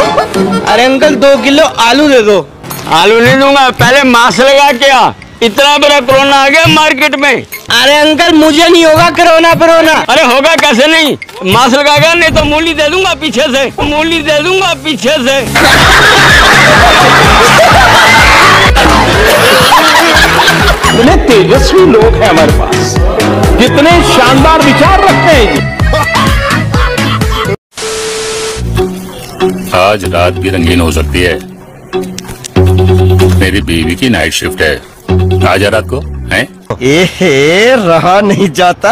अरे uncle 2 kilo आलू दे दो। आलू नहीं दूंगा, पहले मास्क लगा के आ। इतना बड़ा कोरोना आ गया मार्केट में। अरे अंकल मुझे नहीं होगा कोरोना। अरे होगा कैसे नहीं, मास्क लगाएगा, नहीं तो मूली दे दूंगा पीछे से, मूली दे दूंगा पीछे से। कितने तेजस्वी लोग हैं हमारे पास, कितने शानदार विचार रखते हैं जी। आज रात भी रंगीन हो सकती है। मेरी बीवी की नाइट शिफ्ट है, आजा रात को हैं? एहे रहा नहीं जाता।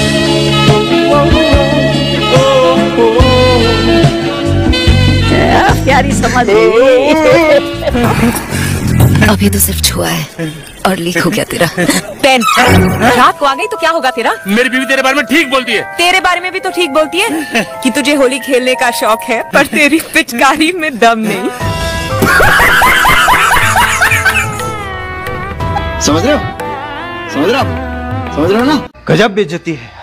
प्यारी समझ। अभी तो सिर्फ छुआ है और लीक हो गया तेरा पेन। रात को आ गई तो क्या होगा तेरा? मेरी बीवी तेरे बारे में ठीक बोलती है। तेरे बारे में भी तो ठीक बोलती है कि तुझे होली खेलने का शौक है, पर तेरी पिचकारी में दम नहीं। समझ रहे हो ना? गजब बेइज्जती है।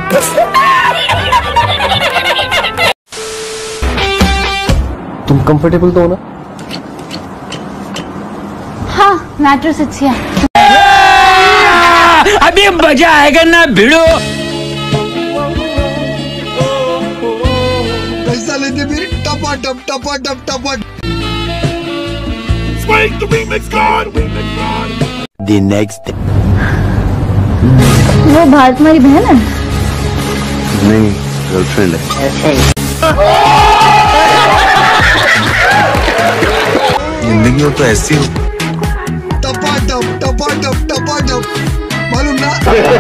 तुम कंफर्टेबल तो हो ना? हाँ, मैट्रेस अच्छी है। अभी मजा आएगा ना भिड़ो। पैसा लेते फिर टपा। The next day. वो भारत तुम्हारी बहन है? नहीं, गर्लफ्रेंड है। जिंदगी हो तो ऐसी हो। टपा मालूम ना।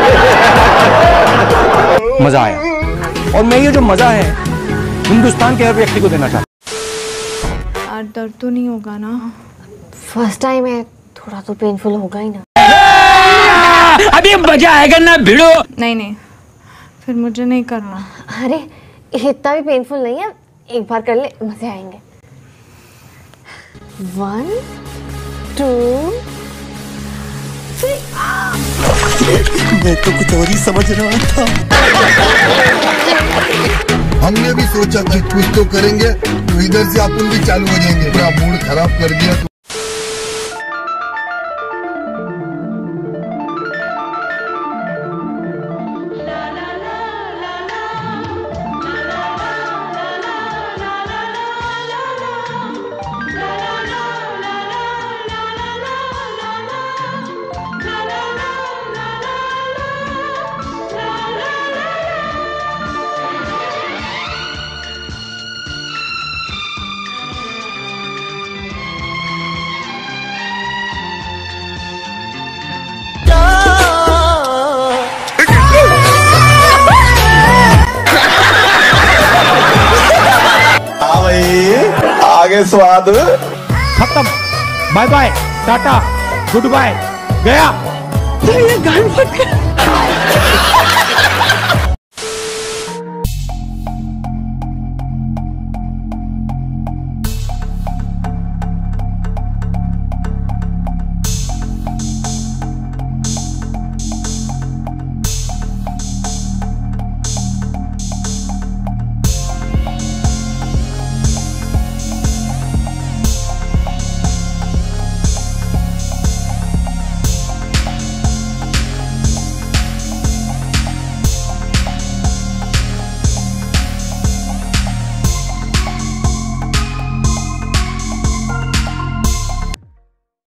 मजा आया, और मैं ये जो मजा है हिंदुस्तान के हर व्यक्ति को देना चाहता। यार दर्द तो नहीं होगा ना? फर्स्ट टाइम है, थोड़ा तो पेनफुल होगा ही ना। अभी मजा आएगा ना भिड़ो। नहीं, फिर मुझे नहीं करना। अरे इतना भी पेनफुल नहीं है, एक बार कर ले, मजे आएंगे। 1 2 3। मैं तो कुछ और ही समझ रहा था। हमने भी सोचा कि कुछ तो करेंगे, तो इधर से अपन भी चालू हो जाएंगे। पूरा मूड खराब कर दिया। आगे स्वाद खत्म। Bye bye, tata, good bye, गया। ये गान फट गया।